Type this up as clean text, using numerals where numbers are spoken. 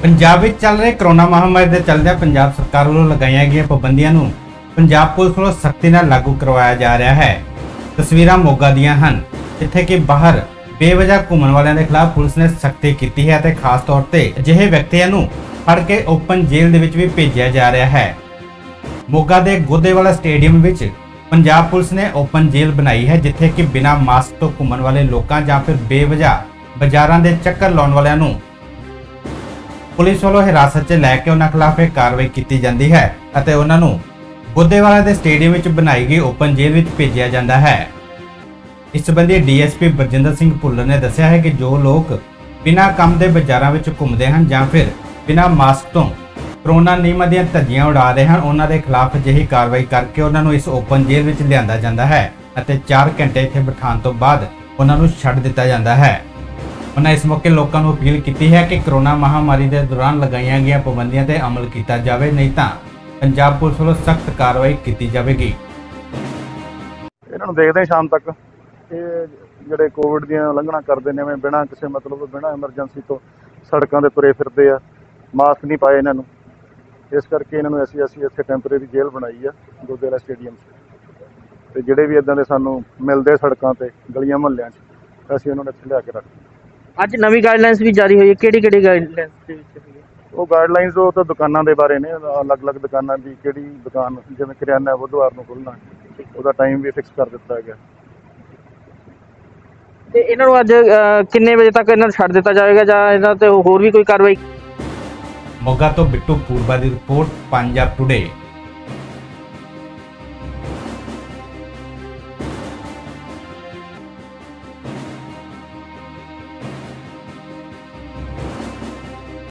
पंजाब में चल रहे कोरोना महामारी के चलदे पंजाब सरकार वालों लगाई गई पाबंदियों को पंजाब पुलिस वालों सख्ती नाल लागू करवाया जा रहा है। तस्वीरां मोगा दियां हन जिथे कि बाहर बेवजह घूमण वालियां के खिलाफ पुलिस ने सख्ती की है ते खास तौर पर अजिहे व्यक्तियों को फड़ के ओपन जेल दे विच भी भेजा जा रहा है। मोगा के गोदेवाला स्टेडियम विच पंजाब पुलिस ने ओपन जेल बनाई है जिथे कि बिना मास्क तो घूमण वाले लोगों या फिर बेवजह बाजारां दे चक्कर लाउण वालियां नूं पुलिस वालों हिरासत च लैके उन्हां खिलाफ कार्रवाई की जाती है और उन्होंने गोदेवाला के स्टेडियम में बनाई गई ओपन जेल में भेजा जाता है। इस संबंधी डीएसपी बरजिंदर सिंह भुल्लर ने दस्सिया है कि जो लोग बिना काम के बाजारों में घूमते हैं या फिर बिना मास्क तो कोरोना नियमों दी धज्जियां उड़ा रहे हैं उन्होंने खिलाफ अजिही कार्रवाई करके उन्होंने इस ओपन जेल में लिया जाता है और 4 घंटे इत्थे बिठाने तो बाद उन्होंने छड्ड दिता जाता है। उन्होंने इस मौके लोगों को अपील की है कि कोरोना महामारी के दौरान लगाई गई पाबंदियों पर अमल किया जाए, नहीं तो पंजाब पुलिस वालों सख्त कार्रवाई की जाएगी। इन्होंने देखते शाम तक ਜਿਹੜੇ ਕੋਵਿਡ ਦੀਆਂ ਉਲੰਘਣਾ ਕਰਦੇ ਨੇ ਬਿਨਾਂ ਕਿਸੇ ਮਤਲਬ ਬਿਨਾਂ ਐਮਰਜੈਂਸੀ ਤੋਂ ਸੜਕਾਂ ਤੇ ਤੁਰੇ ਫਿਰਦੇ ਆ, ਮਾਸਕ ਨਹੀਂ ਪਾਏ ਇਹਨਾਂ ਨੂੰ, ਇਸ ਕਰਕੇ ਇਹਨਾਂ ਨੂੰ ਅਸੀਂ ਇੱਥੇ ਟੈਂਪਰੇਰੀ ਜੇਲ੍ਹ ਬਣਾਈ ਆ ਗੋਦੇਵਾਲਾ ਸਟੇਡੀਅਮ 'ਚ। ਤੇ ਜਿਹੜੇ ਵੀ ਇਦਾਂ ਦੇ ਸਾਨੂੰ ਮਿਲਦੇ ਸੜਕਾਂ ਤੇ ਗਲੀਆਂ ਮੁਹੱਲਿਆਂ 'ਚ ਅਸੀਂ ਉਹਨਾਂ ਨੂੰ ਇੱਥੇ ਲਿਆ ਕੇ ਰੱਖਦੇ। ਅੱਜ ਨਵੀਂ ਗਾਈਡਲਾਈਨਸ ਵੀ ਜਾਰੀ ਹੋਈ ਹੈ, ਕਿਹੜੀ ਗਾਈਡਲਾਈਨਸ ਦੇ ਵਿੱਚ ਉਹ ਗਾਈਡਲਾਈਨਸ ਉਹ ਤਾਂ ਦੁਕਾਨਾਂ ਦੇ ਬਾਰੇ ਨੇ, ਅਲੱਗ-ਅਲੱਗ ਦੁਕਾਨਾਂ ਦੀ ਕਿਹੜੀ ਦੁਕਾਨ ਜਿਵੇਂ ਕਰਿਆਨਾ ਬੁੱਧਵਾਰ ਨੂੰ ਖੁੱਲ੍ਹਣਾ ਉਹਦਾ ਟਾਈਮ ਵੀ ਫਿਕਸ ਕਰ ਦਿੱਤਾ ਗਿਆ। ਤੇ ਇਹਨਾਂ ਨੂੰ ਅੱਜ ਕਿੰਨੇ ਵਜੇ ਤੱਕ ਇਹਨਾਂ ਨੂੰ ਛੱਡ ਦਿੱਤਾ ਜਾਏਗਾ ਜਾਂ ਇਹਨਾਂ ਤੇ ਹੋਰ ਵੀ ਕੋਈ ਕਾਰਵਾਈ? मोगा तो बिट्टू पूर्वा की रिपोर्ट, पंजाब टुडे।